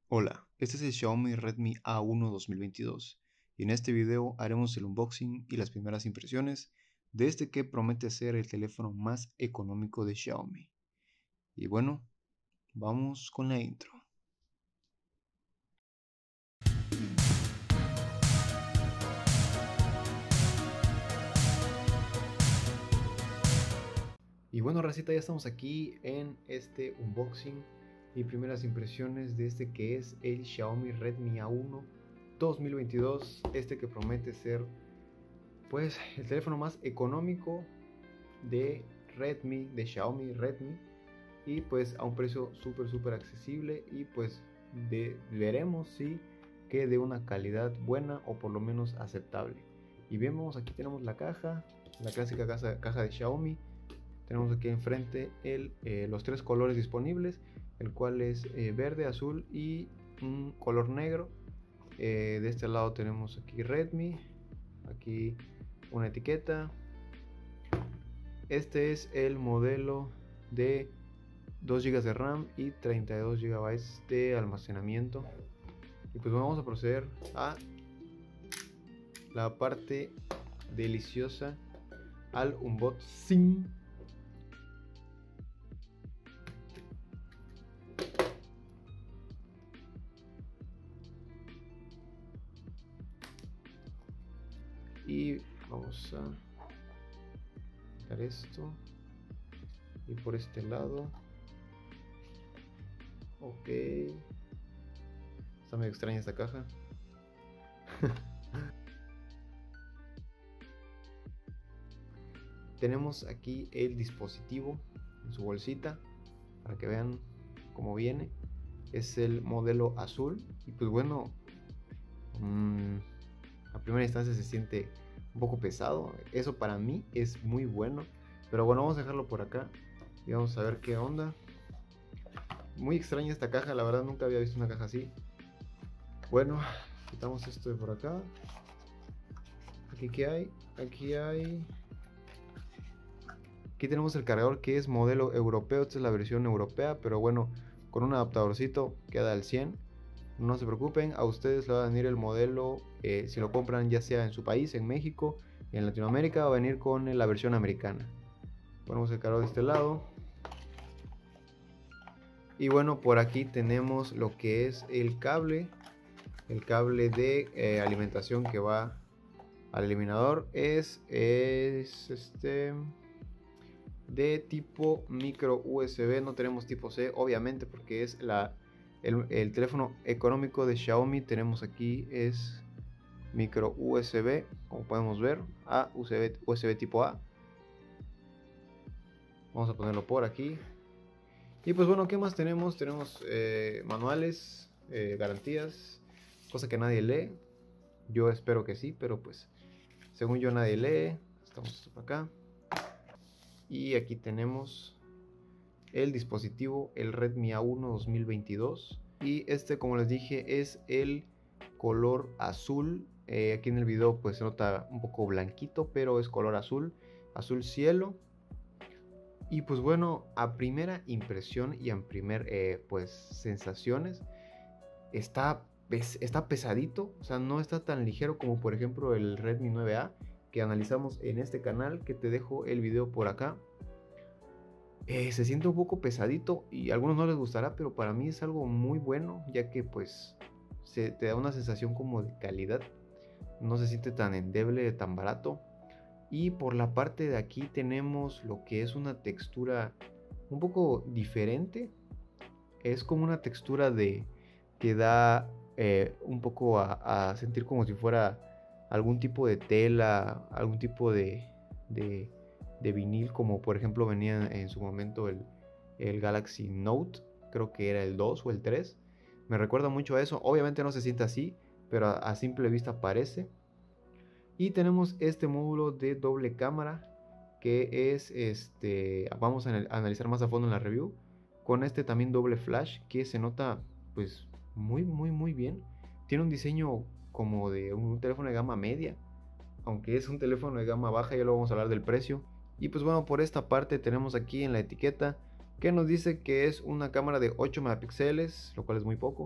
Hola, este es el Xiaomi Redmi A1 2022 y en este video haremos el unboxing y las primeras impresiones de este que promete ser el teléfono más económico de Xiaomi. Y bueno, vamos con la intro. Y bueno, racita, ya estamos aquí en este unboxing y primeras impresiones de este que es el Xiaomi Redmi A1 2022, este que promete ser pues el teléfono más económico de Redmi, de Xiaomi Redmi, y pues a un precio súper accesible, y pues veremos si que de una calidad buena o por lo menos aceptable. Y vemos, aquí tenemos la caja, la clásica caja de Xiaomi. Tenemos aquí enfrente los tres colores disponibles, el cual es verde, azul y un color negro. De este lado tenemos aquí Redmi, aquí una etiqueta. Este es el modelo de 2 GB de RAM y 32 GB de almacenamiento. Y pues vamos a proceder a la parte deliciosa, al unboxing. Y vamos a quitar esto. Y por este lado. Ok. Está medio extraña esta caja. Tenemos aquí el dispositivo en su bolsita para que vean cómo viene. Es el modelo azul y pues bueno, a primera instancia se siente un poco pesado. Eso para mí es muy bueno, pero bueno, vamos a dejarlo por acá y vamos a ver qué onda. Muy extraña esta caja, la verdad nunca había visto una caja así. Bueno, quitamos esto de por acá. Aquí qué hay, aquí tenemos el cargador, que es modelo europeo. Esta es la versión europea, pero bueno, con un adaptadorcito queda al 100. No se preocupen, a ustedes le va a venir el modelo, si lo compran ya sea en su país, en México, en Latinoamérica, va a venir con la versión americana. Ponemos el cargador de este lado. Y bueno, por aquí tenemos lo que es el cable de alimentación que va al eliminador. Es este de tipo micro USB, no tenemos tipo C, obviamente, porque es el teléfono económico de Xiaomi. Tenemos aquí es micro USB, como podemos ver, USB tipo A. Vamos a ponerlo por aquí. Y pues bueno, ¿qué más tenemos? Tenemos manuales, garantías, cosa que nadie lee. Yo espero que sí, pero pues según yo nadie lee. Estamos esto por acá. Y aquí tenemos el dispositivo, el Redmi A1 2022. Y este, como les dije, es el color azul. Aquí en el video pues se nota un poco blanquito, pero es color azul, azul cielo. Y pues bueno, a primera impresión y en primer pues sensaciones, está pesadito. O sea, no está tan ligero como por ejemplo el Redmi 9A que analizamos en este canal, que te dejo el video por acá. Se siente un poco pesadito y a algunos no les gustará, pero para mí es algo muy bueno, ya que pues te da una sensación como de calidad. No se siente tan endeble, tan barato. Y por la parte de aquí tenemos lo que es una textura un poco diferente. Es como una textura que da un poco a sentir como si fuera algún tipo de tela, algún tipo de vinil, como por ejemplo venía en su momento el Galaxy Note, creo que era el 2 o el 3. Me recuerda mucho a eso. Obviamente no se siente así, pero a simple vista parece. Y tenemos este módulo de doble cámara, que es vamos a analizar más a fondo en la review. Con este también doble flash, que se nota pues muy bien. Tiene un diseño como de un teléfono de gama media, aunque es un teléfono de gama baja, ya lo vamos a hablar del precio. Y pues bueno, por esta parte tenemos aquí en la etiqueta que nos dice que es una cámara de 8 megapíxeles, lo cual es muy poco,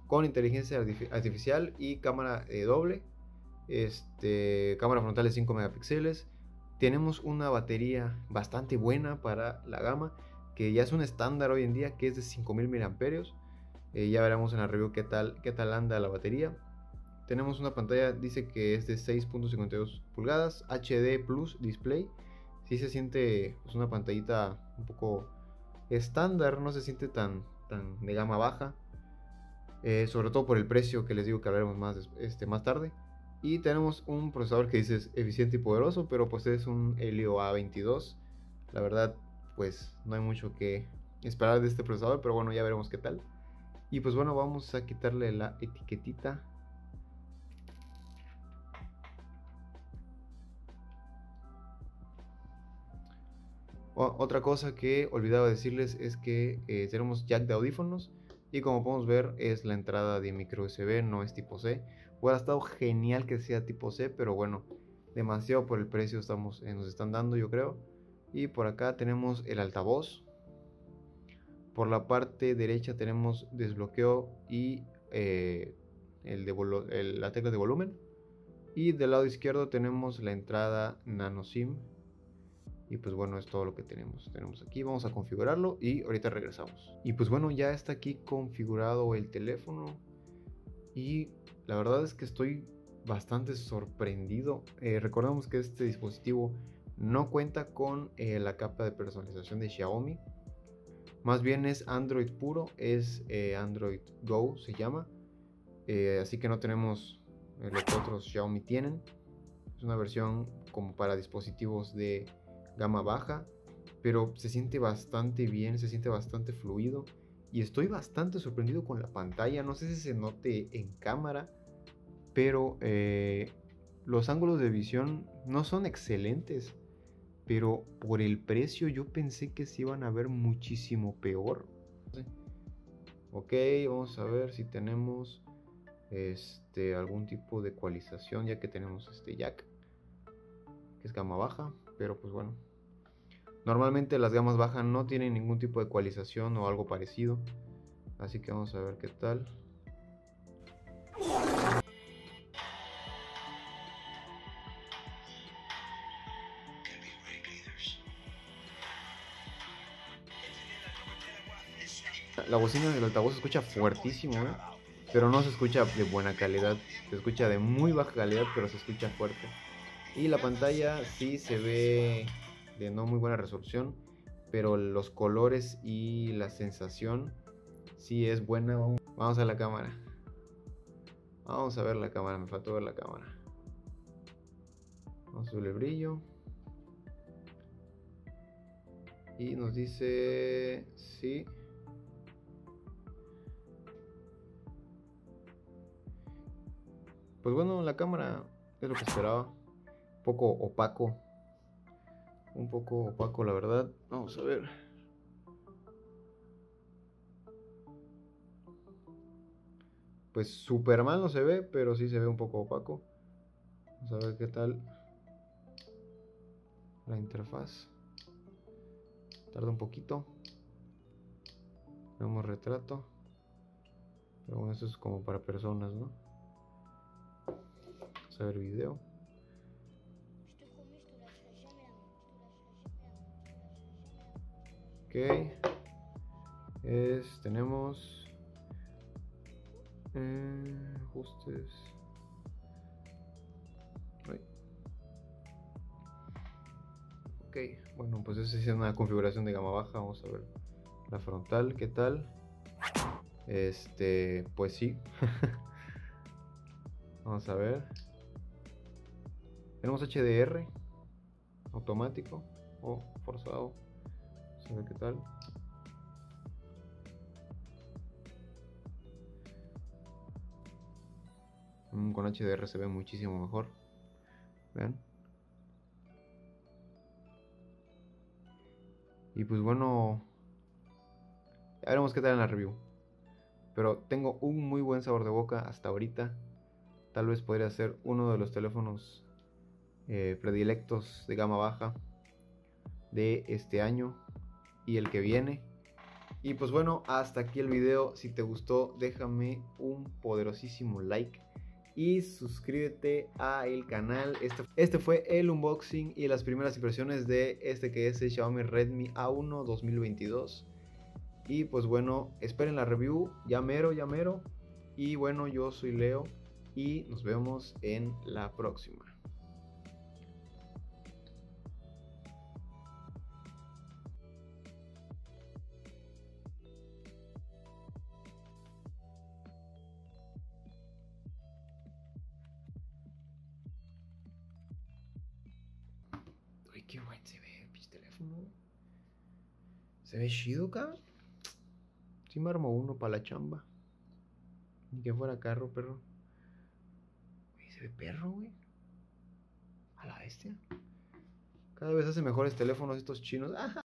con inteligencia artificial y cámara doble. Cámara frontal de 5 megapíxeles. Tenemos una batería bastante buena para la gama, que ya es un estándar hoy en día, que es de 5000 miliamperios. Ya veremos en la review qué tal anda la batería. Tenemos una pantalla, dice que es de 6.52 pulgadas, HD Plus Display. Sí se siente pues, una pantallita un poco estándar, no se siente tan de gama baja. Sobre todo por el precio, que les digo que hablaremos más tarde. Y tenemos un procesador que dice eficiente y poderoso, pero pues es un Helio A22. La verdad, pues no hay mucho que esperar de este procesador, pero bueno, ya veremos qué tal. Y pues bueno, vamos a quitarle la etiquetita. Otra cosa que olvidaba decirles es que tenemos jack de audífonos. Y como podemos ver, es la entrada de micro USB, no es tipo C. Hubiera estado genial que sea tipo C, pero bueno, demasiado por el precio nos están dando, yo creo. Y por acá tenemos el altavoz. Por la parte derecha tenemos desbloqueo y la tecla de volumen. Y del lado izquierdo tenemos la entrada nano SIM. Y pues bueno, es todo lo que tenemos aquí. Vamos a configurarlo y ahorita regresamos. Y pues bueno, ya está aquí configurado el teléfono. Y la verdad es que estoy bastante sorprendido. Recordemos que este dispositivo no cuenta con la capa de personalización de Xiaomi. Más bien es Android puro, es Android Go se llama. Así que no tenemos lo que otros Xiaomi tienen. Es una versión como para dispositivos de gama baja, pero se siente bastante bien, se siente bastante fluido. Y estoy bastante sorprendido con la pantalla. No sé si se note en cámara, pero los ángulos de visión no son excelentes. Pero por el precio yo pensé que se iban a ver muchísimo peor. Ok, vamos a ver si tenemos algún tipo de ecualización, ya que tenemos este jack, que es gama baja. Pero pues bueno, normalmente las gamas bajas no tienen ningún tipo de ecualización o algo parecido. Así que vamos a ver qué tal. La bocina del altavoz se escucha fuertísimo, pero no se escucha de buena calidad. Se escucha de muy baja calidad, pero se escucha fuerte. Y la pantalla sí se ve de no muy buena resolución, pero los colores y la sensación sí es buena. Vamos a la cámara. Vamos a ver la cámara, me faltó ver la cámara. Vamos a subir el brillo. Y nos dice sí. Pues bueno, la cámara es lo que esperaba. Un poco opaco. Un poco opaco, la verdad. Vamos a ver. Pues super mal no se ve, pero sí se ve un poco opaco. Vamos a ver qué tal la interfaz. Tarda un poquito. Tenemos retrato. Pero bueno, eso es como para personas, ¿no? Vamos a ver video. Ok. Tenemos ajustes. Ok, bueno, pues esa es una configuración de gama baja. Vamos a ver la frontal, ¿qué tal? Pues sí. Vamos a ver. Tenemos HDR automático o forzado. Vamos a ver qué tal. Con HDR se ve muchísimo mejor. Vean. Y pues bueno, ya veremos qué tal en la review. Pero tengo un muy buen sabor de boca hasta ahorita. Tal vez podría ser uno de los teléfonos predilectos de gama baja de este año y el que viene. Y pues bueno, hasta aquí el video. Si te gustó, déjame un poderosísimo like y suscríbete al canal. Este fue el unboxing y las primeras impresiones de este que es el Xiaomi Redmi A1 2022. Y pues bueno, esperen la review, ya mero, ya mero. Y bueno, yo soy Leo y nos vemos en la próxima. Uy, qué guay se ve el pinche teléfono. Se ve chido acá. Sí me armó uno para la chamba. Ni que fuera carro, perro. Uy, se ve perro, güey. A la bestia. Cada vez hace mejores teléfonos estos chinos.